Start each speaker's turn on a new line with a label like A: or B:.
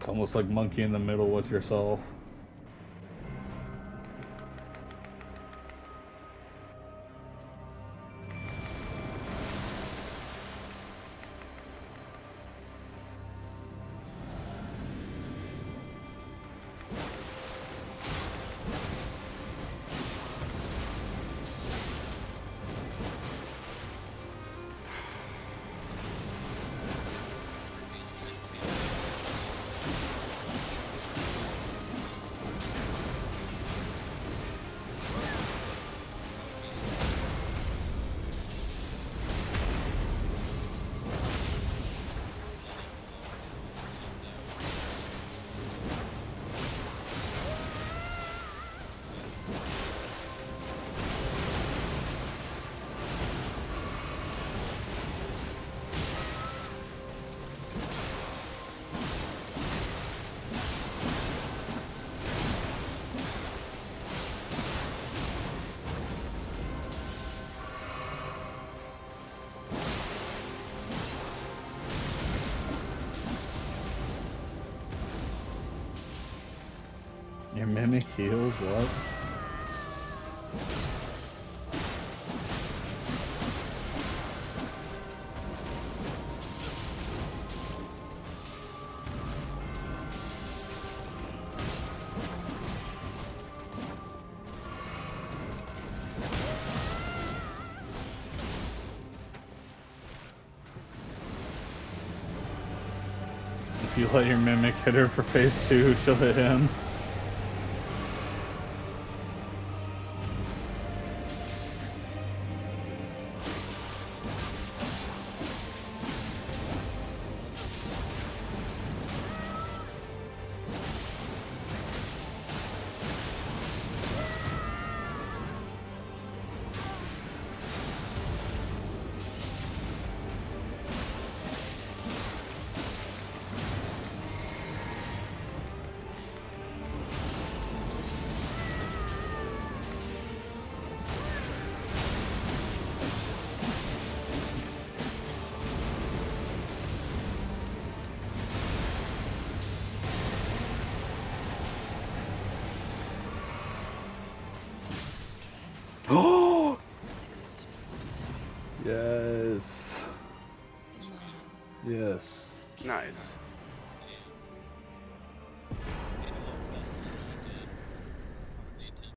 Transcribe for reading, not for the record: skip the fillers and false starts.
A: It's almost like monkey in the middle with yourself. Your mimic heals what? If you let your mimic hit her for phase 2, she'll hit him. Oh! Yes. Yes.
B: Nice.